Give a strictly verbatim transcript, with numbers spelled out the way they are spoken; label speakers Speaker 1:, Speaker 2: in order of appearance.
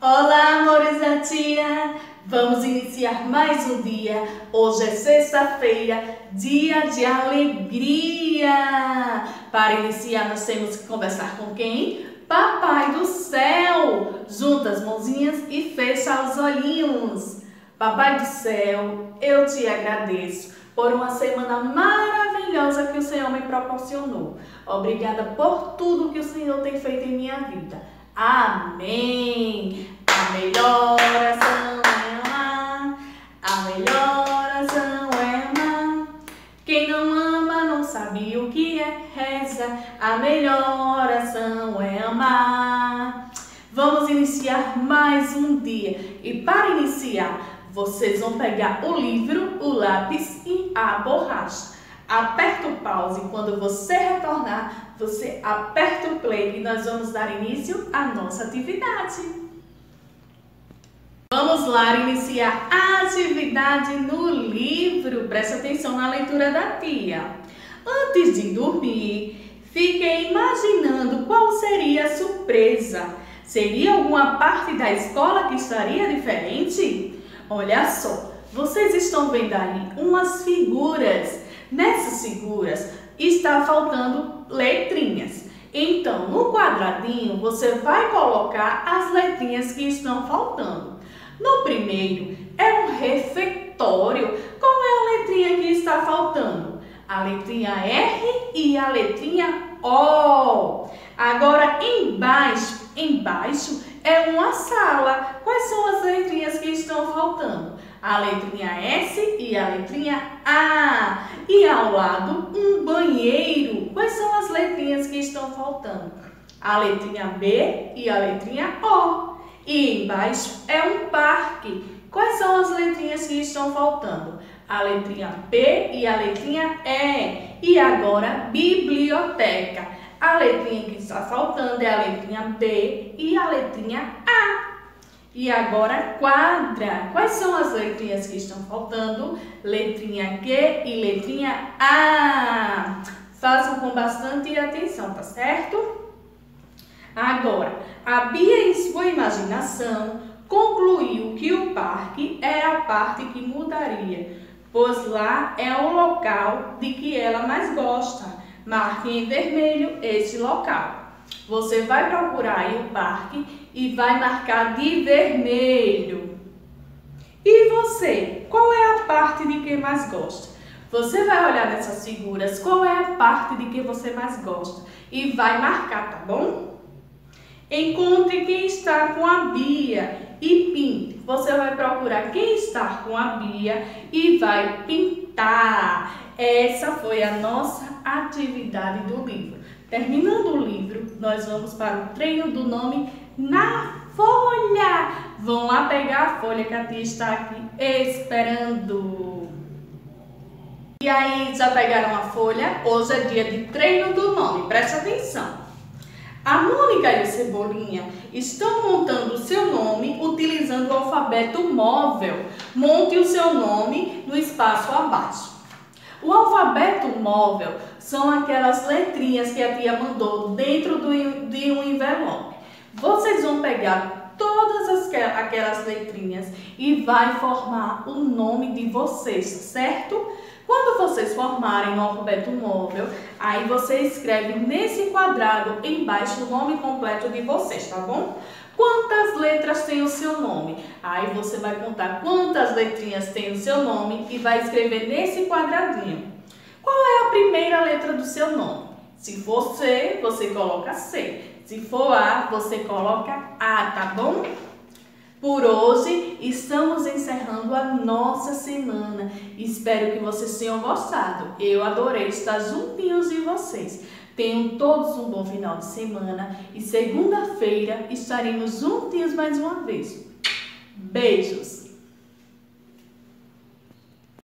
Speaker 1: Olá, amores da tia! Vamos iniciar mais um dia. Hoje é sexta-feira, dia de alegria. Para iniciar, nós temos que conversar com quem? Papai do céu! Junta as mãozinhas e fecha os olhinhos. Papai do céu, eu te agradeço por uma semana maravilhosa que o Senhor me proporcionou. Obrigada por tudo que o Senhor tem feito em minha vida. Amém! A melhor oração é amar, a melhor oração é amar. Quem não ama não sabe o que é reza, a melhor oração é amar. Vamos iniciar mais um dia e para iniciar, vocês vão pegar o livro, o lápis e a borracha. Aperta o pause e quando você retornar, você aperta o play e nós vamos dar início à nossa atividade. Vamos lá iniciar a atividade no livro. Preste atenção na leitura da tia. Antes de dormir, fiquei imaginando qual seria a surpresa. Seria alguma parte da escola que estaria diferente? Olha só, vocês estão vendo aí umas figuras. Nessas figuras está faltando letrinhas. Então, no quadradinho, você vai colocar as letrinhas que estão faltando. No primeiro, é um refeitório. Qual é a letrinha que está faltando? A letrinha R e a letrinha O. Agora, embaixo, embaixo é uma sala. Quais são as letrinhas que estão faltando? A letrinha S e a letrinha A. E ao lado, um banheiro. Quais são as letrinhas que estão faltando? A letrinha B e a letrinha O. E embaixo é um parque. Quais são as letrinhas que estão faltando? A letrinha P e a letrinha E. E agora, biblioteca. A letrinha que está faltando é a letrinha B e a letrinha A. E agora, quadra. Quais são as letrinhas que estão faltando? Letrinha Q e letrinha A. Façam com bastante atenção, tá certo? Agora, a Bia, em sua imaginação, concluiu que o parque era a parte que mudaria, pois lá é o local de que ela mais gosta. Marque em vermelho esse local. Você vai procurar aí o parque e vai marcar de vermelho. E você, qual é a parte de que mais gosta? Você vai olhar nessas figuras, qual é a parte de que você mais gosta e vai marcar, tá bom? Encontre quem está com a Bia e pinte. Você vai procurar quem está com a Bia e vai pintar. Essa foi a nossa atividade do livro. Terminando o livro, nós vamos para o treino do nome na folha. Vão lá pegar a folha que a tia está aqui esperando. E aí, já pegaram a folha? Hoje é dia de treino do nome. Preste atenção. A Mônica e o Cebolinha estão montando o seu nome utilizando o alfabeto móvel. Monte o seu nome no espaço abaixo. O alfabeto móvel são aquelas letrinhas que a tia mandou dentro do, de um envelope. Vocês vão pegar todas as, aquelas letrinhas e vai formar o nome de vocês, certo? Quando vocês formarem no alfabeto móvel, aí você escreve nesse quadrado embaixo o nome completo de vocês, tá bom? Quantas letras tem o seu nome? Aí você vai contar quantas letrinhas tem o seu nome e vai escrever nesse quadradinho. Qual é a primeira letra do seu nome? Se for C, você coloca C. Se for A, você coloca A, tá bom? Por hoje, estamos encerrando a nossa semana. Espero que vocês tenham gostado. Eu adorei estar juntinhos de vocês. Tenham todos um bom final de semana e segunda-feira estaremos juntinhos mais uma vez. Beijos!